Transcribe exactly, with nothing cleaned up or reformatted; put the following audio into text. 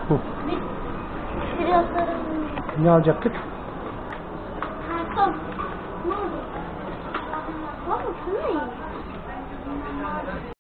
Hı. Pilotların... Ne alacaktık? Karton. Ne oldu? Baba şunu ne?